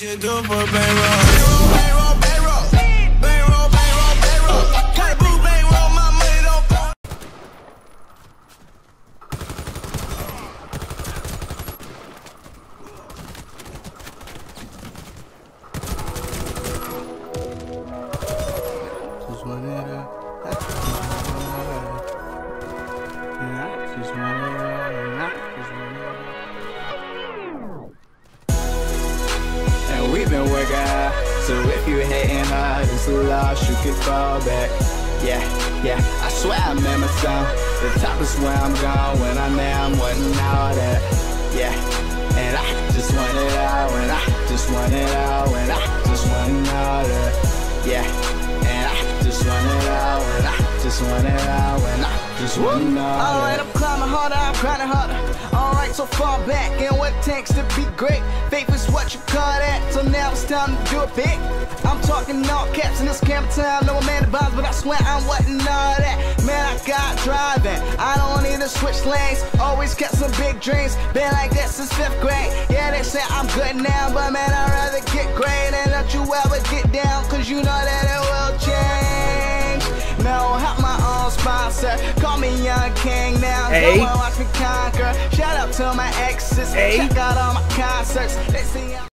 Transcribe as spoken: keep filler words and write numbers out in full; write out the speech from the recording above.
Just do it for a bankroll. Bankroll, bankroll, bankroll, bankroll, bankroll. Kinda blue bankroll, my money don't fall. Just want it up. Just want it up. We've been working hard, so if you hating hard, it's a loss, you can fall back. Yeah, yeah, I swear I'm in my zone. The top is where I'm going, when I'm there, I'm wanting all that. Yeah, and I just want it all, and I just want it all, and I just want all that. Yeah, and I just want it all, and I just want it all, and I just want all that. Alright, I'm climbing harder, I'm grinding harder. Alright, so far back, and what it takes to be great. Faith is what you call that, so now it's time to do it big. I'm talking all caps in this camera time, no man to bounce, but I swear I'm wanting all that. Man, I got driving, I don't need to switch lanes. Always kept some big dreams, been like that since fifth grade. Yeah, they say I'm good now, but man, I'd rather get great and let you ever get down, cause you know that it will change. No, help my own sponsor, call me Young King now. Hey. No one watch me conquer. Shout out to my exes, Hey. check out all my concerts. They see